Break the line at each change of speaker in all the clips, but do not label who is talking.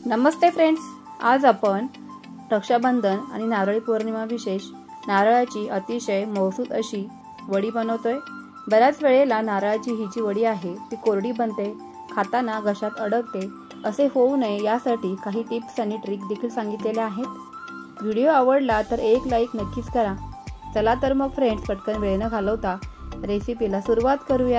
नमस्ते friends, आज आपण रक्षाबंधन आणि नारळी पौर्णिमा विशेष नारळाची अतिशय मौसूद अशी वडी बनवतोय। बऱ्याच वेळेला नारळाची ही जी वडी आहे ती कोरडी बनते, खाताना घशात अडकते। असे होऊ नये यासाठी काही टिप्स आणि ट्रिक देखील सांगितलेल्या आहेत। व्हिडिओ आवडला तर एक लाईक नक्कीच करा। चला तर मग फ्रेंड्स, पटकन वेळ न घालवता रेसिपीला सुरुवात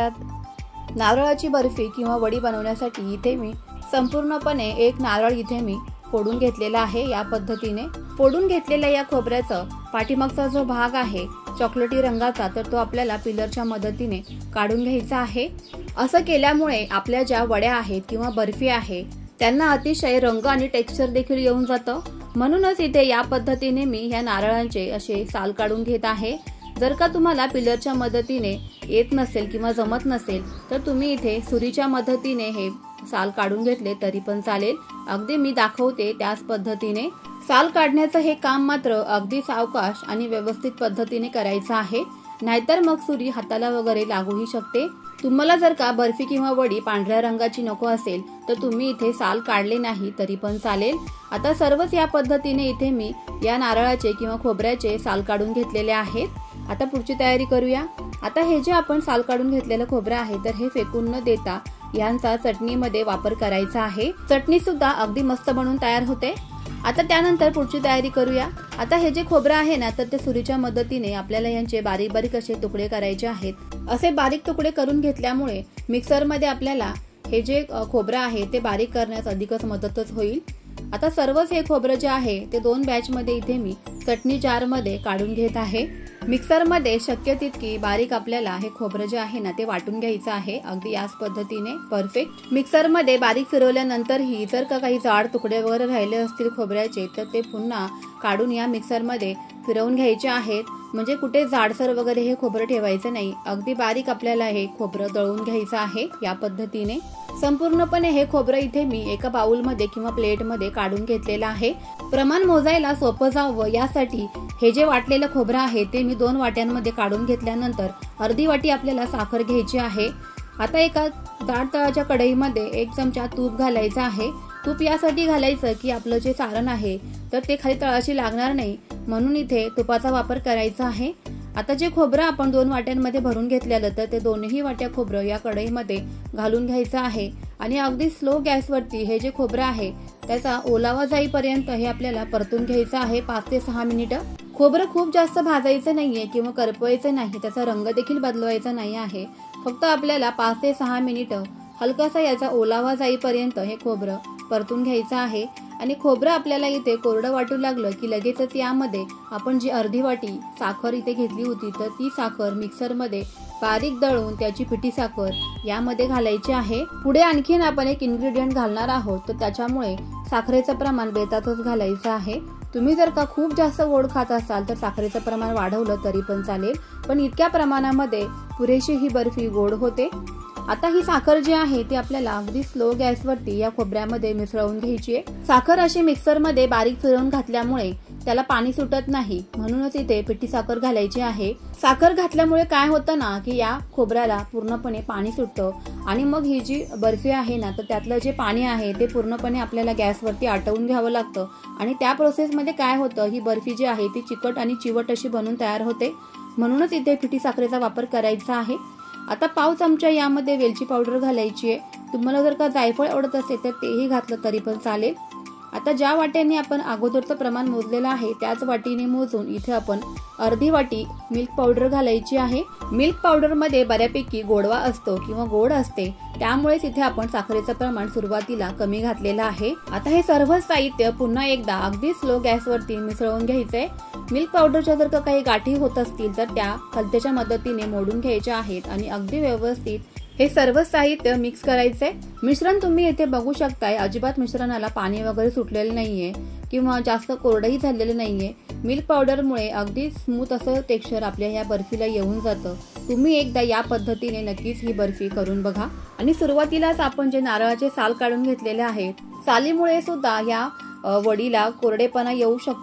करूयात। नारळाची बर्फी किंवा वडी बनवण्यासाठी इथे मी संपूर्णपणे एक नारळ इथे मी फोडून घेतलेला आहे। या पद्धतीने फोडून घेतलेल्या या खोबऱ्याचा पाठीमागचा जो भाग आहे चॉकलेटी रंगाचा, तर तो आपल्याला पिलरच्या मदतीने काढून घ्यायचा आहे। असं केल्यामुळे आपल्या ज्या वड्या आहेत किंवा बर्फी आहे त्यांना अतिशय रंग आणि टेक्स्चर देखील येऊन जातं। म्हणूनच इथे या पद्धतीने मी ह्या नारळांचे असे साल काढून घेत आहे। जर का तुम्हाला पिलरच्या मदतीने येत नसेल किंवा जमत नसेल तर तुम्ही इथे सुरीच्या मदतीने हे साल काढून घेतले तरी पण चालेल। अगदी मी दाखवते त्याच पद्धतीने साल काढण्याचं हे काम मात्र अगदी सावकाश आणि व्यवस्थित पद्धतीने करायचं आहे, नाहीतर मग सुरी हाताला वगैरे लागूही शकते। तुम्हाला जर का बर्फी किंवा वडी पांढऱ्या रंगाची नको असेल तर तुम्ही इथे साल काढले नाही तरी पण चालेल। आता सर्वच या पद्धतीने इथे मी या नारळाचे किंवा खोबऱ्याचे साल काढून घेतलेले आहेत। आता पुढची तयारी करूया। आता हे जे आपण साल काढून घेतलेलं खोबरं आहे तर हे फेकून न देता यांचा चटणीमध्ये वापर करायचा आहे। चटणी सुद्धा अगदी मस्त बनवून तयार होते। आता त्यानंतर पुढची तयारी करूया। आता हे जे खोबरं आहे ना, तर ते सुरीच्या मदतीने आपल्याला यांचे बारीक बारीक असे तुकडे करायचे आहेत। असे बारीक तुकडे करून घेतल्यामुळे मिक्सरमध्ये आपल्याला हे जे खोबरं आहे ते बारीक करण्यास अधिकच मदतच होईल। आता सर्वच हे खोबरं जे आहे ते दोन बॅच मध्ये इथे मी चटणी जार मध्ये काढून घेत आहे। मिक्सर मध्ये शक्य तितकी बारीक आपल्याला हे खोबरं जे आहे ना ते वाटून घ्यायचं आहे, अगदी याच पद्धतीने परफेक्ट। मिक्सर मध्ये बारीक फिरवल्यानंतरही जर का काही जाड तुकडे वगैरे राहिले असतील खोबऱ्याचे तर ते पुन्हा काढून या मिक्सर मध्ये फिरवून घ्यायचे आहेत, म्हणजे कुठे जाडसर वगैरे हे खोबरं ठेवायचं नाही। अगदी बारीक आपल्याला हे खोबरं दळून घ्यायचं आहे या पद्धतीने। संपूर्णपणे हे खोबरं इथे मी एका बाउल मध्ये किंवा प्लेट मध्ये काढून घेतलेलं आहे। प्रमाण मोजायला सोपं जावं यासाठी हे जे वाटलेलं खोबरं आहे ते मी दोन वाट्यांमध्ये काढून घेतल्यानंतर अर्धी वाटी आपल्याला साखर घ्यायची आहे। आता एका जाड तळाच्या कढईमध्ये एक चमचा तूप घालायचं आहे। तूप यासाठी घालायचं की आपलं जे सारण आहे तर ते खाली तळाशी लागणार नाही, म्हणून इथे तुपाचा वापर करायचा आहे। आता जे खोबरं आपण दोन वाट्यांमध्ये भरून घेतलेलं तर ते दोन्ही वाट्या खोबरं या कढईमध्ये घालून घ्यायचं आहे आणि अगदी स्लो गॅसवरती हे जे खोबरं आहे त्याचा ओलावा जाईपर्यंत हे आपल्याला परतून घ्यायचं आहे 5 ते 6 मिनिटं। खोबरं खूप जास्त भाजायचं नाहीये किंवा करपवायचं नाही, त्याचा रंग देखील बदलवायचा नाही आहे। फक्त आपल्याला 5 ते 6 मिनिटं हलकासा याचा ओलावा जाईपर्यंत हे खोबरं परतून घ्यायचं आहे। आणि खोबरं आपल्याला इथे कोरडं वाटू लागलं की लगेचच यामध्ये आपण जी अर्धी वाटी साखर इथे घेतली होती तर ती साखर मिक्सरमध्ये बारीक दळून त्याची पिठी साखर यामध्ये घालायची आहे। पुढे आणखीन आपण एक इन्ग्रेडियंट घालणार आहोत, तर त्याच्यामुळे साखरेचं प्रमाण बेतातच घालायचं आहे। तुम्ही जर का खूप जास्त गोड खात असाल तर साखरेचं प्रमाण वाढवलं तरी पण चालेल, पण इतक्या प्रमाणामध्ये पुरेशी ही बर्फी गोड होते। आता ही साखर जी आहे ती आपल्याला अगदी स्लो गॅसवरती या खोबऱ्यामध्ये मिसळून घ्यायची आहे। साखर अशी मिक्सरमध्ये बारीक फिरवून घातल्यामुळे त्याला पाणी सुटत नाही, म्हणूनच इथे पिठी साखर घालायची आहे। साखर घातल्यामुळे काय होतं ना की या खोबऱ्याला पूर्णपणे पाणी सुटतं आणि मग ही जी बर्फी आहे ना तर त्यातलं जे पाणी आहे ते पूर्णपणे आपल्याला गॅसवरती आटवून घ्यावं लागतं आणि त्या प्रोसेसमध्ये काय होतं, ही बर्फी जी आहे ती चिकट आणि चिवट अशी बनून तयार होते। म्हणूनच इथे पिठी साखरेचा वापर करायचा आहे। आता पाव चमचा यामध्ये वेलची पावडर घालायची आहे। तुम्हाला जर का जायफळ आवडत असेल तर तेही घातलं तरी पण चालेल। आता ज्या वाट्याने आपण अगोदरचं प्रमाण मोजलेलं आहे त्याच वाटीने मोजून इथे आपण अर्धी वाटी मिल्क पावडर घालायची आहे। मिल्क पावडर मध्ये बऱ्यापैकी गोडवा असतो किंवा गोड असते, त्यामुळेच इथे आपण साखरेचं प्रमाण सुरुवातीला कमी घातलेलं आहे। आता हे सर्व साहित्य पुन्हा एकदा अगदी स्लो गॅसवरती मिसळून घ्यायचंय। मिल्क पावडरच्या जर का काही गाठी होत असतील तर त्या खलत्याच्या मदतीने मोडून घ्यायच्या आहेत आणि अगदी व्यवस्थित हे सर्व साहित्य मिक्स करायचंय। मिश्रण तुम्ही इथे बघू शकताय, अजिबात मिश्रणाला पाणी वगैरे सुटलेलं नाहीये किंवा जास्त कोरडही झालेलं नाहीये। मिल्क पावडरमुळे अगदी स्मूथ असं टेक्स्चर आपल्या या बर्फीला येऊन जातं। तुम्ही एकदा या पद्धतीने नक्कीच ही बर्फी करून बघा। आणि सुरुवातीलाच आपण जे नारळाचे साल काढून घेतलेले आहेत, सालीमुळे सुद्धा या वडीला कोरडेपणा येऊ शकतो,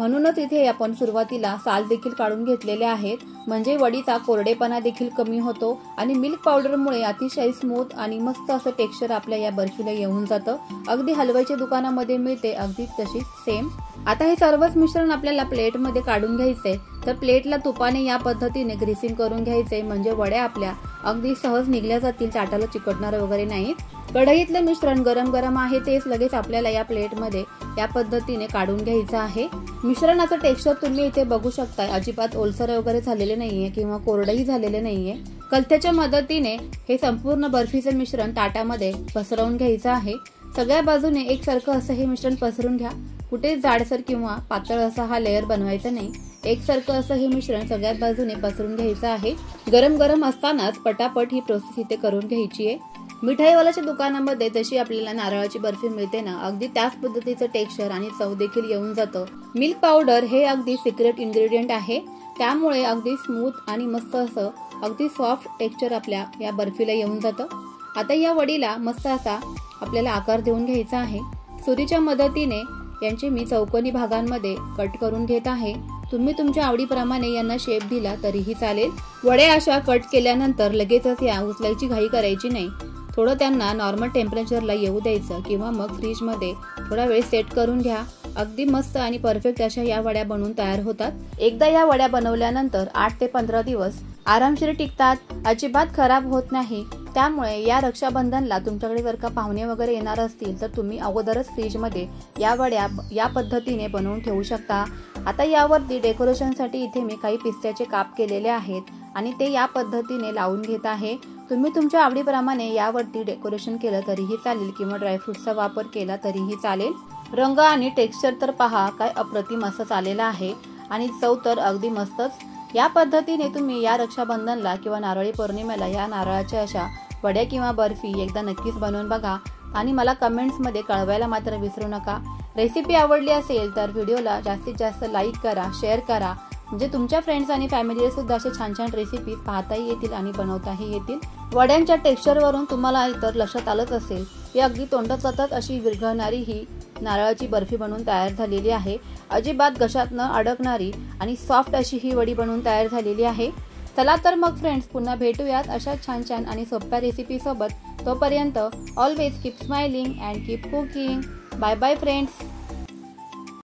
म्हणूनच इथे आपण सुरुवातीला साल देखील काढून घेतलेले आहेत, म्हणजे वडीचा कोरडेपणा देखील कमी होतो आणि मिल्क पावडरमुळे अतिशय स्मूथ आणि मस्त असं टेक्स्चर आपल्या या बर्फीला येऊन जातं। अगदी हलव्याच्या दुकानामध्ये मिळते अगदी तशीच सेम। आता हे सर्वच मिश्रण आपल्याला प्लेटमध्ये काढून घ्यायचे, तर प्लेटला तुपाने या पद्धतीने ग्रीसिंग करून घ्यायचे, म्हणजे वड्या आपल्या अगदी सहज निघल्या जातील, चाटाला चिकटणार वगैरे नाहीत। कढईतले मिश्रण गरम गरम आहे तेच लगेच आपल्याला या प्लेटमध्ये या पद्धतीने काढून घ्यायचं आहे। मिश्रणाचं टेक्स्चर तुम्ही इथे बघू शकता, अजिबात ओलसर वगैरे झालेले नाहीये किंवा कोरडही झालेले नाहीये। कलथ्याच्या मदतीने हे संपूर्ण बर्फीचे मिश्रण ताटामध्ये पसरवून घ्यायचं आहे। सगळ्या बाजूने एकसारखं असं हे मिश्रण पसरून घ्या, कुठे जाडसर किंवा पातळ असा हा लेयर बनवायचा नाही। एकसारखं असं हे मिश्रण सगळ्याच बाजूने पसरून घ्यायचं आहे। गरम गरम असतानाच पटापट ही प्रोसेस इथे करून घ्यायची आहे। मिठाईवाल्याच्या दुकानामध्ये जशी आपल्याला नारळाची बर्फी मिळते ना, अगदी त्याच पद्धतीचं टेक्स्चर आणि चव देखील येऊन जातं। मिल्क पावडर हे अगदी सिक्रेट इन्ग्रेडियंट आहे, त्यामुळे अगदी स्मूथ आणि मस्त असं अगदी सॉफ्ट टेक्स्चर आपल्या या बर्फीला येऊन जातं। आता या वडीला मस्त असा आपल्याला आकार देऊन घ्यायचा आहे। सुरीच्या मदतीने यांचे मी चौकोनी भागांमध्ये कट करून घेत आहे। तुम्ही तुमच्या आवडीप्रमाणे यांना शेप दिला तरीही चालेल। वड्या अशा कट केल्यानंतर लगेचच या उचलायची घाई करायची नाही, थोडं त्यांना नॉर्मल टेम्परेचरला येऊ द्यायचं किंवा मग फ्रीजमध्ये थोडा वेळ सेट करून घ्या। अगदी मस्त आणि परफेक्ट अशा या वड्या बनवून तयार होतात। एकदा या वड्या बनवल्यानंतर 8 ते 15 दिवस आरामशीर टिकतात, अजिबात खराब होत नाही। त्यामुळे या रक्षाबंधनला तुमच्याकडे जर का पाहुणे वगैरे येणार असतील तर तुम्ही अगोदरच फ्रीजमध्ये या वड्या या पद्धतीने बनवून ठेवू शकता। आता यावरती डेकोरेशनसाठी इथे मी काही पिस्त्याचे काप केलेले आहेत आणि ते या पद्धतीने लावून घेत आहे। तुम्ही तुमच्या आवडीप्रमाणे यावरती डेकोरेशन केलं तरीही चालेल किंवा ड्रायफ्रुट्सचा वापर केला तरीही चालेल। रंग आणि टेक्स्चर तर पहा काय अप्रतिम असं चालेलं आहे आणि चव तर अगदी मस्तच। या पद्धतीने तुम्ही या रक्षाबंधनला किंवा नारळी पौर्णिमेला या नारळाच्या अशा वड्या किंवा बर्फी एकदा नक्कीच बनवून बघा आणि मला कमेंट्समध्ये कळवायला मात्र विसरू नका। रेसिपी आवडली असेल तर व्हिडिओला जास्तीत जास्त लाईक करा, शेअर करा, म्हणजे तुमच्या फ्रेंड्स आणि फॅमिलीला सुद्धा असे छान छान रेसिपी पाहताही येतील आणि बनवताही येतील। वड्यांच्या टेक्स्चरवरून तुम्हाला इतर लक्षात आलंच असेल, ही अगदी तोंडात सतत अशी विरघळणारी ही नारळाची बर्फी बनवून तयार झालेली आहे। अजिबात घशात न अडकणारी आणि सॉफ्ट अशी ही वडी बनवून तयार झालेली आहे। चला तर मग फ्रेंड्स, पुन्हा भेटूयात अशा छान छान आणि सोप्या रेसिपी सोबत। तोपर्यंत always keep smiling and keep cooking. Bye bye friends.